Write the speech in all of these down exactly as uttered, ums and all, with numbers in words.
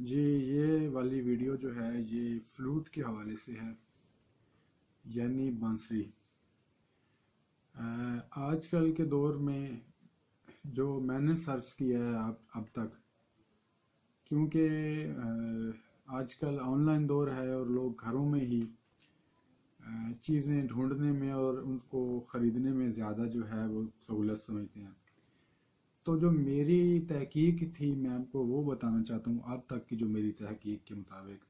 जी, ये वाली वीडियो जो है ये फ्लूट के हवाले से है, यानी बांसुरी। अ, आजकल के दौर में जो मैंने सर्च किया है अब अब तक, क्योंकि अ, आजकल ऑनलाइन दौर है और लोग घरों में ही अ, चीज़ें ढूंढने में और उनको ख़रीदने में ज़्यादा जो है वो सहूलत समझते हैं। तो जो मेरी तहकीक थी मैं आपको वो बताना चाहता हूँ, अब तक की जो मेरी तहकीक के मुताबिक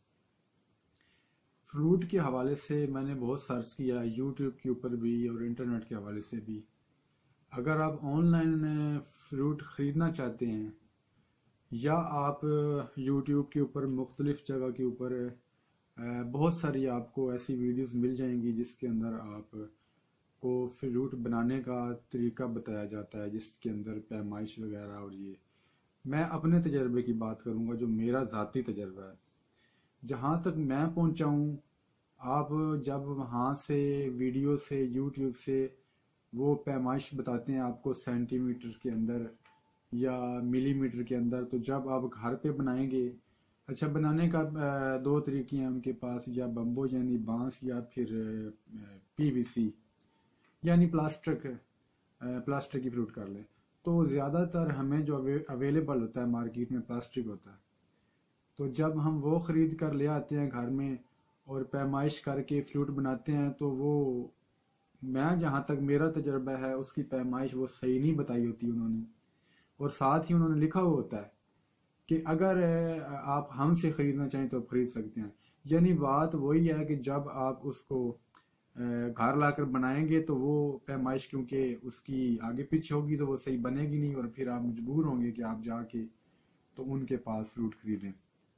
फ्रूट के हवाले से मैंने बहुत सर्च किया, यूट्यूब के ऊपर भी और इंटरनेट के हवाले से भी। अगर आप ऑनलाइन फ्रूट ख़रीदना चाहते हैं या आप यूट्यूब के ऊपर मुख्तलिफ़ जगह के ऊपर अ, बहुत सारी आपको ऐसी वीडियोस मिल जाएंगी जिसके अंदर आप को फ्रूट बनाने का तरीका बताया जाता है, जिसके अंदर पैमाइश वगैरह। और ये मैं अपने तजर्बे की बात करूंगा, जो मेरा ज़ाती तजर्बा है, जहाँ तक मैं पहुँचा हूँ। आप जब वहाँ से वीडियो से यूट्यूब से वो पैमाइश बताते हैं आपको सेंटीमीटर के अंदर या मिलीमीटर के अंदर, तो जब आप घर पे बनाएंगे, अच्छा बनाने का अ, दो तरीके हैं उनके पास, या बम्बो यानी बांस या फिर पीवीसी यानी प्लास्टिक, प्लास्टिक की फ्रूट कर लें। तो ज़्यादातर हमें जो अवेलेबल होता है मार्केट में प्लास्टिक होता है। तो जब हम वो ख़रीद कर ले आते हैं घर में और पैमाइश करके फ्रूट बनाते हैं, तो वो, मैं जहाँ तक मेरा तजर्बा है, उसकी पैमाइश वो सही नहीं बताई होती उन्होंने। और साथ ही उन्होंने लिखा हुआ होता है कि अगर आप हमसे ख़रीदना चाहें तो आप ख़रीद सकते हैं। यानी बात वही है कि जब आप उसको घर लाकर बनाएंगे तो वो पैमाइश, क्योंकि उसकी आगे पीछे होगी, तो वो सही बनेगी नहीं और फिर आप मजबूर होंगे कि आप जाके तो उनके पास फ्रूट खरीदें।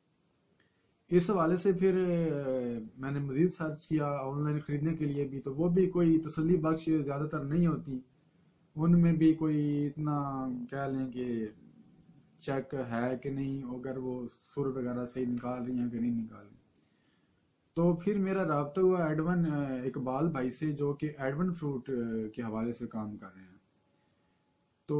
इस हवाले से फिर मैंने मज़ीद सर्च किया ऑनलाइन ख़रीदने के लिए भी, तो वो भी कोई तसल्ली बख्श ज़्यादातर नहीं होती। उनमें भी कोई इतना कह लें कि चेक है कि नहीं, अगर वो सुर वगैरह सही निकाल रही हैं कि नहीं निकाल रही। तो फिर मेरा रब्ता हुआ एडवन इकबाल भाई से, जो कि एडवन फ्रूट के हवाले से काम कर रहे हैं। तो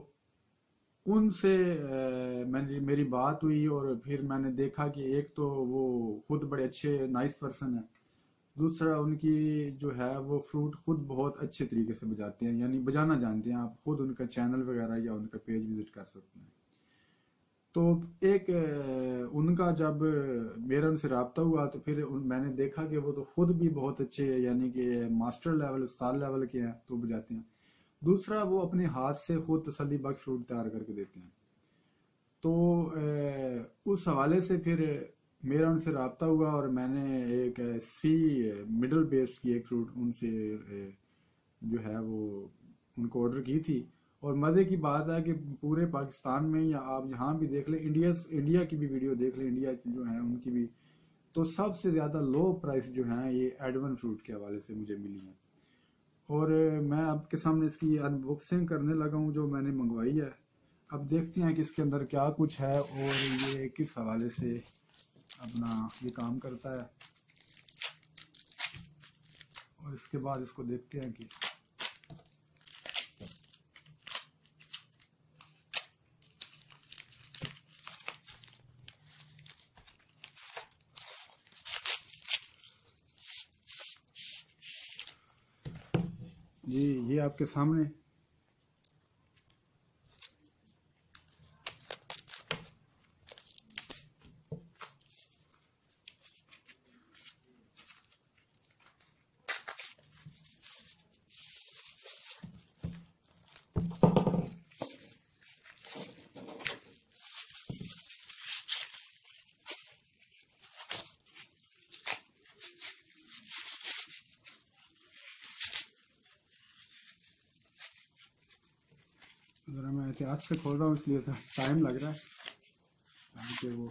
उनसे मैंने मेरी बात हुई और फिर मैंने देखा कि एक तो वो खुद बड़े अच्छे नाइस पर्सन है, दूसरा उनकी जो है वो फ्रूट खुद बहुत अच्छे तरीके से बजाते हैं, यानी बजाना जानते हैं। आप खुद उनका चैनल वगैरह या उनका पेज विजिट कर सकते हैं। तो एक उनका जब मेरा उनसे रब्ता हुआ तो फिर उन, मैंने देखा कि वो तो खुद भी बहुत अच्छे, यानी कि मास्टर लेवल, उस्ताद लेवल के हैं, तो बजाते हैं। दूसरा वो अपने हाथ से खुद तसल्ली बख्श फ्रूट तैयार करके देते हैं। तो उस हवाले से फिर मेरा उनसे रब्ता हुआ और मैंने एक सी मिडल बेस की एक फ्रूट उनसे जो है वो उनको ऑर्डर की थी। और मज़े की बात है कि पूरे पाकिस्तान में या आप जहाँ भी देख लें, इंडिया इंडिया की भी वीडियो देख लें, इंडिया जो है उनकी भी, तो सबसे ज़्यादा लो प्राइस जो है ये एडवन फ्रूट के हवाले से मुझे मिली है। और मैं आपके सामने इसकी अनबॉक्सिंग करने लगा हूँ जो मैंने मंगवाई है। अब देखते हैं कि इसके अंदर क्या कुछ है और ये किस हवाले से अपना ये काम करता है, और इसके बाद इसको देखते हैं कि जी ये आपके सामने। ज़रा मैं एहतियात से खोल रहा हूँ इसलिए टाइम लग रहा है ताकि वो।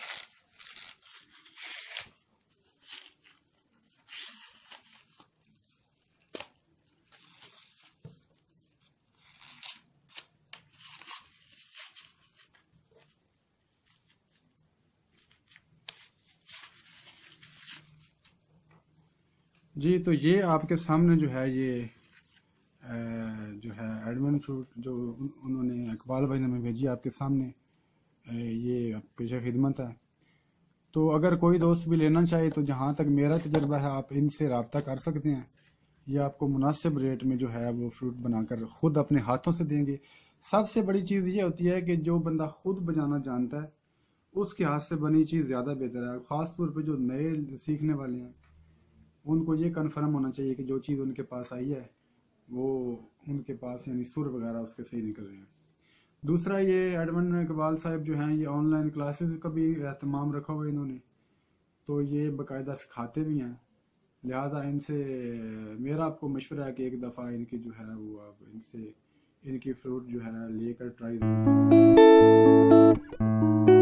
जी तो ये आपके सामने जो है ये जो है एडवन फ्रूट जो उन्होंने इकबाल भाई ने हमें भेजी आपके सामने, ये पेशा खिदमत है। तो अगर कोई दोस्त भी लेना चाहे तो जहाँ तक मेरा तजर्बा है आप इनसे रब्ता कर सकते हैं। ये आपको मुनासिब रेट में जो है वो फ्रूट बनाकर खुद अपने हाथों से देंगे। सबसे बड़ी चीज़ ये होती है कि जो बंदा खुद बजाना जानता है उसके हाथ से बनी चीज़ ज़्यादा बेहतर है। ख़ास तौर पे जो नए सीखने वाले हैं उनको ये कन्फर्म होना चाहिए कि जो चीज़ उनके पास आई है वो उनके पास यानी सुर वगैरह उसके सही निकल रहे हैं। दूसरा, ये एडमन इकबाल साहब जो हैं ये ऑनलाइन क्लासेस का भी एहतमाम रखा हुआ है इन्होंने, तो ये बाकायदा सिखाते भी हैं। लिहाजा इनसे मेरा आपको मशवरा है कि एक दफ़ा इनकी जो है वो आप इनसे इनकी फ्रूट जो है लेकर ट्राई ज़रूर कीजिए।